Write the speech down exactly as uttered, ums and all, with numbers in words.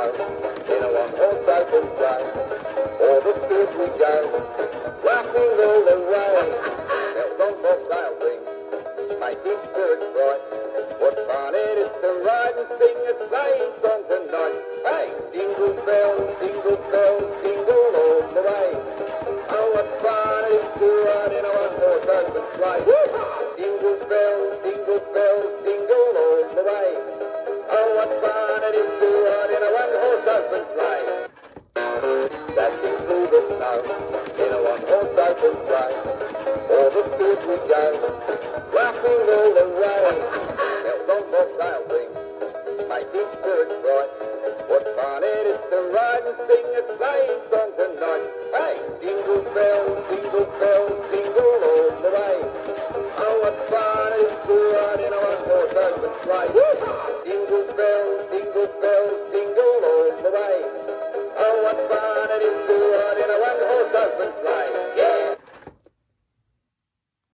snow in a one-horse open sleigh. All the fields we go, laughing all the way. Bells on bobtail ring, making spirits bright. What fun it is to ride and sing a sleighing song tonight. Hey, jingle bells, jingle bells, jingle all the way. Oh, what fun it is to ride in a one-horse open sleigh. Jingle bells, jingle bells, jingle all the way. Oh, what fun it is to ride in a one-horse open sleigh. Dashing through the snow in a one-horse open sleigh. All the fields we go, laughing all the way. Bells on bobtail ring, making spirits bright. What fun it is to ride and sing a sleighing song tonight. Hey, jingle bells, jingle bells, jingle all the way. Oh, what fun it is to ride in a one-horse open sleigh.